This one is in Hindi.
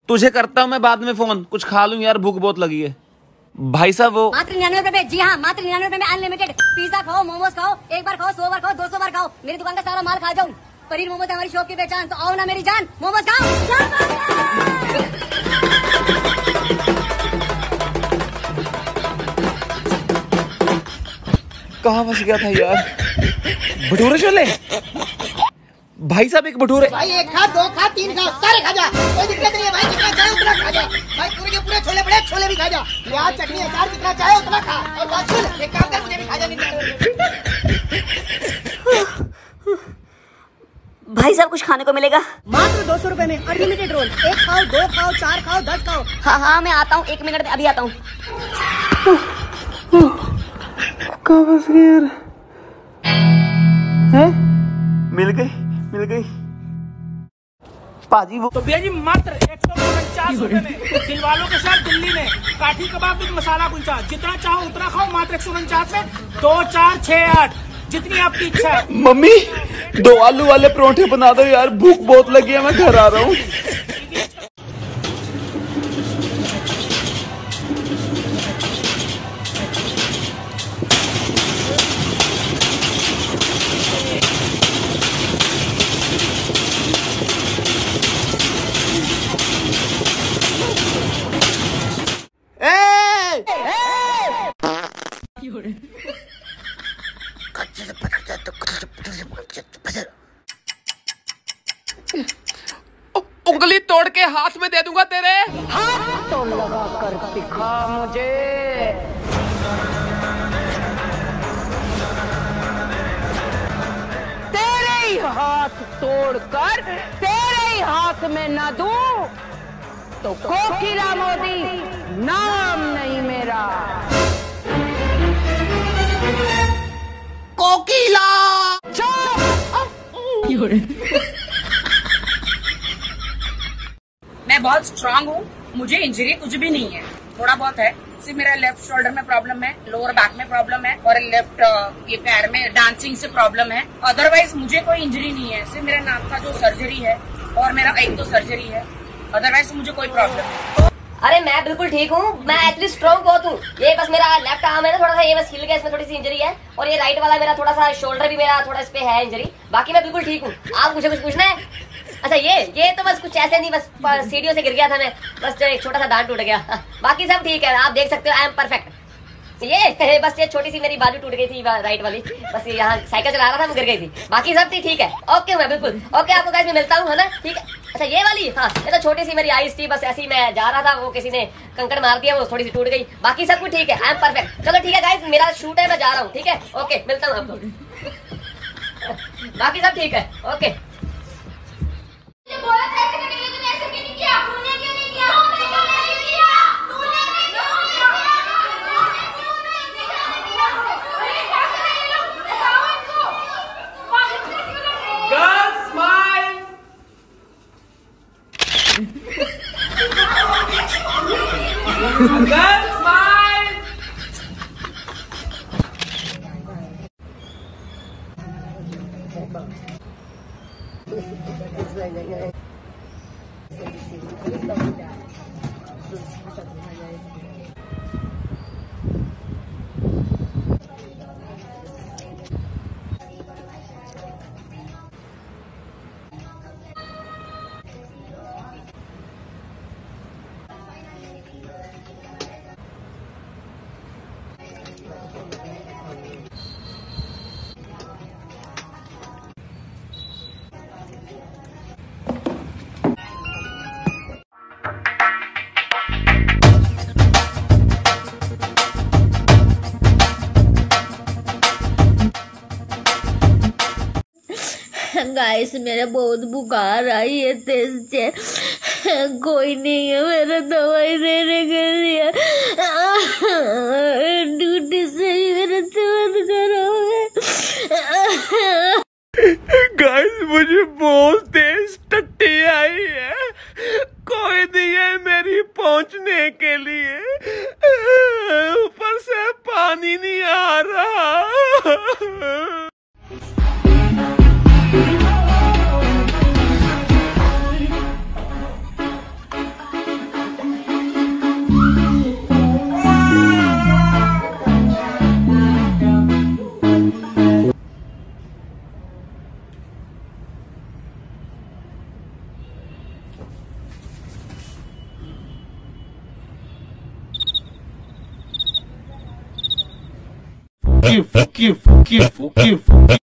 तुझे करता हूँ मैं बाद में फोन, कुछ खा लूं यार, भूख बहुत लगी है। भाई साहब वो मात्र 99 रुपए। जी हाँ, मात्र 99 रुपए में अनलिमिटेड पिज्जा खाओ, मोमोज खाओ, एक बार खाओ, 100 बार खाओ, 200 बार खाओ, मेरी दुकान का सारा माल खा जाऊँ। पनीर मोमोज हमारी शॉप की पहचान, तो आओ ना मेरी जान, मोमोज खाओ। कहाँ फंस गया था यार? भटूरे छोले भाई साहब, एक भटूरे। भाई एक खा, दो खा, तीन खा, सारे खा जा, कोई दिक्कत नहीं है भाई, जितना चाहे उतना खा जा भाई, पूरे के पूरे छोले बड़े, छोले भी खा जा, प्याज चटनी अचार जितना चाहे उतना खा। और बात सुन, एक काम कर, मुझे भी खा जा। भाई साहब कुछ खाने को मिलेगा? मात्र 200 रुपए में अनलिमिटेड रोल, एक खाओ, दो खाओ, चार खाओ, 10 खाओ। हाँ हाँ मैं आता हूँ, 1 मिनट में अभी आता हूँ। कहाँ फंस गए यार? हैं? मिल गई पाजी वो। तो भैया जी मात्र 149 रुपए में दिल वालों के साथ दिल्ली में काठी कबाब विद मसाला कुलचा, जितना चाहो उतना खाओ, मात्र 149 में 2 4 6 8 जितनी आपकी इच्छा है। मम्मी 2 आलू वाले परोठे बना दो यार, भूख बहुत लगी है, मैं घर आ रहा हूँ। उंगली तोड़ के हाथ में दे दूंगा तेरे। हाथ तो लगा कर दिखा मुझे। तेरे ही हाथ तोड़कर तेरे ही हाथ में न दूं तो कोकिला मोदी नाम नहीं मेरा। कोकिला मैं बहुत स्ट्रांग हूँ, मुझे इंजरी कुछ भी नहीं है, थोड़ा बहुत है, सिर्फ मेरा लेफ्ट शोल्डर में प्रॉब्लम है, लोअर बैक में प्रॉब्लम है और लेफ्ट ये पैर में डांसिंग से प्रॉब्लम है। अदरवाइज मुझे कोई इंजरी नहीं है, सिर्फ मेरे नाक का जो सर्जरी है और मेरा एक दो सर्जरी है, अदरवाइज मुझे कोई प्रॉब्लम नहीं। अरे मैं बिल्कुल ठीक हूँ, मैं एक्चुअली स्ट्रॉन्ग बहुत हूँ। ये बस मेरा लेफ्ट आर्म है ना, थोड़ा सा ये बस हिल गया, इसमें थोड़ी सी इंजरी है, और ये राइट वाला मेरा थोड़ा सा शोल्डर भी मेरा थोड़ा इस पे है इंजरी, बाकी मैं बिल्कुल ठीक हूँ। आप मुझे कुछ पूछना है? अच्छा ये तो बस कुछ ऐसे नहीं, बस सीढ़ियों से गिर गया था मैं, बस एक छोटा सा दांत टूट गया, बाकी सब ठीक है, आप देख सकते हो आई एम परफेक्ट। ये बस ये छोटी सी मेरी बाजू टूट गई थी राइट वाली, बस यहाँ साइकिल चला रहा था, वो गिर गई थी, बाकी सब ठीक है। ओके मैं बिल्कुल ओके, आपको गाइस मैं मिलता हूँ, है ना? ठीक है। अच्छा ये वाली, हाँ ये तो छोटी सी मेरी आइस थी, बस ऐसी ही मैं जा रहा था, वो किसी ने कंकड़ मार दिया, वो थोड़ी सी टूट गई, बाकी सब कुछ ठीक है, आई एम परफेक्ट। चलो ठीक है गाइस, मेरा शूट है, मैं जा रहा हूँ, ठीक है? ओके मिलता हूँ आपको। बाकी सब ठीक है, ओके। गाइस मेरा बहुत बुखार आई है तेज से, कोई नहीं है मेरा दवाई देने के लिए, ड्यूटी से मेरा बंद करोगे? गाइस मुझे बहुत तेज टट्टी आई है, कोई नहीं है मेरी पहुंचने के लिए, ऊपर से पानी नहीं आ रहा। Fuck you.